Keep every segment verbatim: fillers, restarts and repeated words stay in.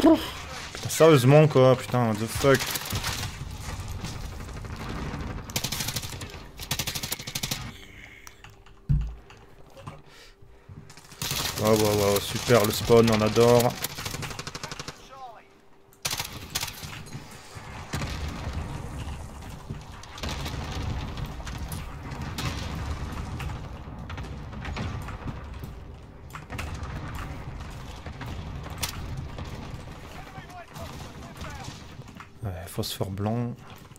Putain, sérieusement quoi, putain, what the fuck. Waouh, waouh, waouh, super le spawn, on adore. Ouais, phosphore blanc.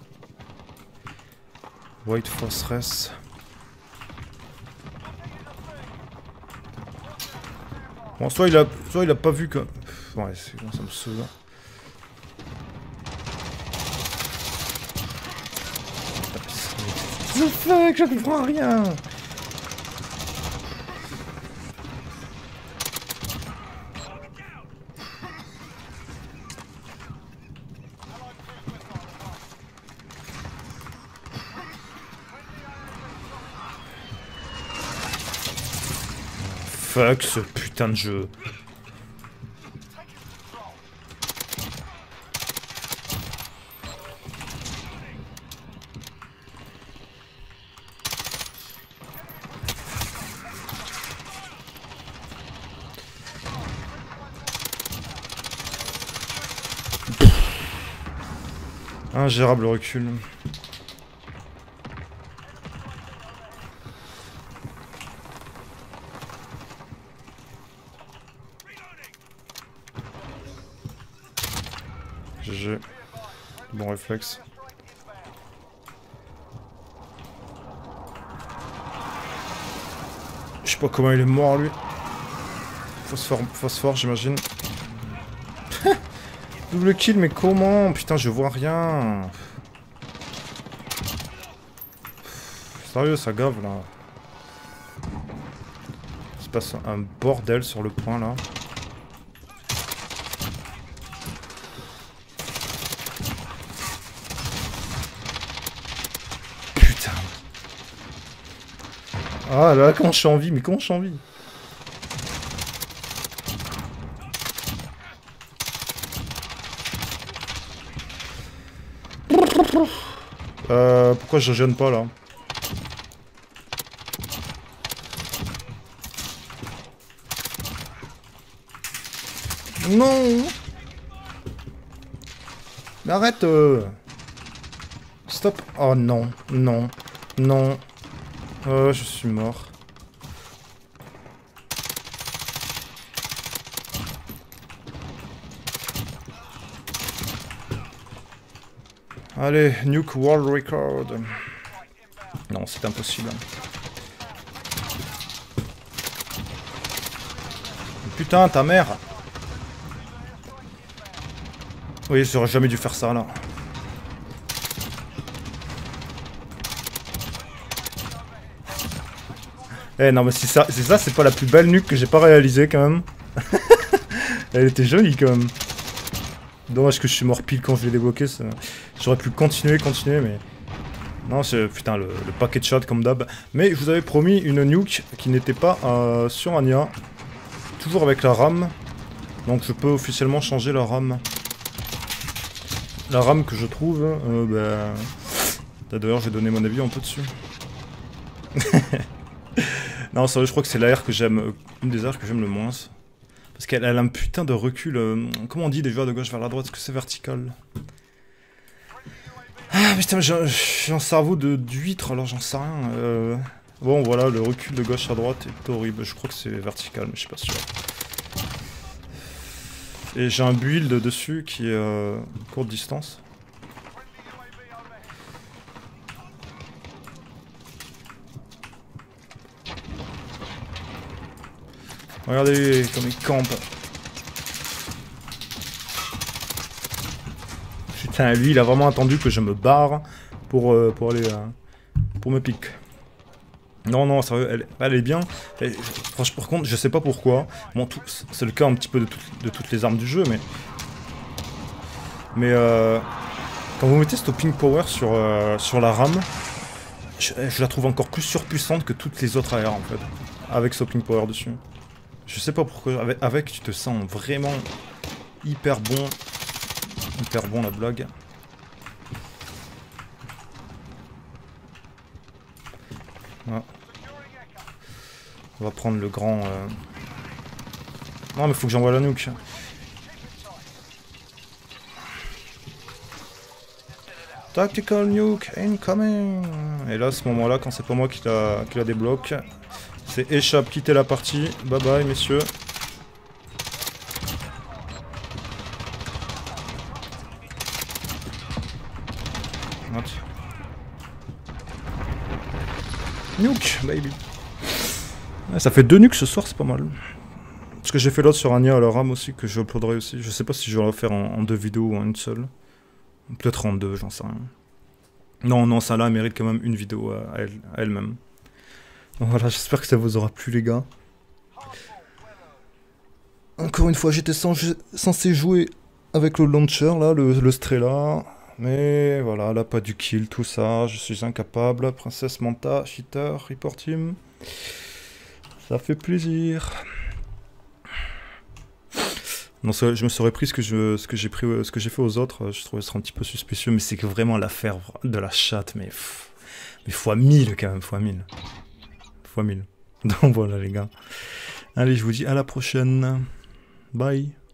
White phosphorus. Bon, soit il a, soit il a pas vu que... Ouais, c'est bon, ça me saoule. What the fuck, je comprends rien. Fuck ce putain de jeu. Ingérable le recul. G G. Bon réflexe. Je sais pas comment il est mort lui. Phosphore, phosphore j'imagine. Double kill mais comment? Putain je vois rien. Sérieux ça gave là. Il se passe un bordel sur le point là. Putain. Ah là comment je suis en vie, mais comment je suis en vie? Euh, pourquoi je gêne pas là? Non! Mais arrête! Euh... Stop! Oh non, non, non. Euh, je suis mort. Allez, nuke world record. Non, c'est impossible. Putain, ta mère. Oui, j'aurais jamais dû faire ça là. Eh non mais c'est ça, c'est ça, c'est pas la plus belle nuque que j'ai pas réalisée quand même. Elle était jolie quand même. Dommage que je suis mort pile quand je l'ai débloqué. J'aurais pu continuer, continuer, mais... Non, c'est... Putain, le, le paquet de shot comme d'hab. Mais je vous avais promis une nuke qui n'était pas euh, sur Anya. Toujours avec la RAM. Donc je peux officiellement changer la RAM. La RAM que je trouve... Euh, bah... D'ailleurs, j'ai donné mon avis un peu dessus. Non, sérieux, je crois que c'est l'A R que j'aime... Une des A R que j'aime le moins. Parce qu'elle a un putain de recul... Euh, comment on dit déjà de gauche vers la droite? Est-ce que c'est vertical? Ah putain, j'ai un cerveau de d'huître, alors j'en sais rien. Euh... Bon voilà, le recul de gauche à droite est horrible. Je crois que c'est vertical, mais je suis pas sûr. Et j'ai un build dessus qui est euh, courte distance. Regardez comme il campe. Putain, lui, il a vraiment attendu que je me barre pour, euh, pour aller... Euh, pour me piquer. Non, non, sérieux, elle, elle est bien. Elle, franchement, par contre, je sais pas pourquoi. Bon, c'est le cas un petit peu de, tout, de toutes les armes du jeu, mais... Mais, euh... Quand vous mettez Stopping Power sur, euh, sur la RAM, je, je la trouve encore plus surpuissante que toutes les autres A R, en fait. Avec Stopping Power dessus. Je sais pas pourquoi, avec, avec tu te sens vraiment hyper bon. Hyper bon la blague. Ah. On va prendre le grand... Euh... Non mais faut que j'envoie la nuke. Tactical nuke incoming. Et là à ce moment là quand c'est pas moi qui la, qui la débloque, c'est échappe, quitter la partie. Bye bye messieurs. What? Nuke baby. Ouais, ça fait deux nukes ce soir, c'est pas mal. Parce que j'ai fait l'autre sur Anya à la rame aussi, que je uploaderai aussi. Je sais pas si je vais la faire en, en deux vidéos ou en une seule. Peut-être en deux, j'en sais rien. Non, non, ça là mérite quand même une vidéo à, à elle, à elle-même. Donc voilà, j'espère que ça vous aura plu les gars. Encore une fois, j'étais censé jouer avec le launcher là, le, le Strela. Mais voilà, là pas du kill, tout ça, je suis incapable. Princesse Manta, cheater, report team. Ça fait plaisir. Non, je me serais pris ce que je, ce que j'ai pris, ce que j'ai fait aux autres. Je trouvais ça un petit peu suspicieux, mais c'est que vraiment l'affaire de la chatte, mais pff, mais fois mille quand même, fois mille, fois mille. Donc voilà les gars. Allez, je vous dis à la prochaine. Bye.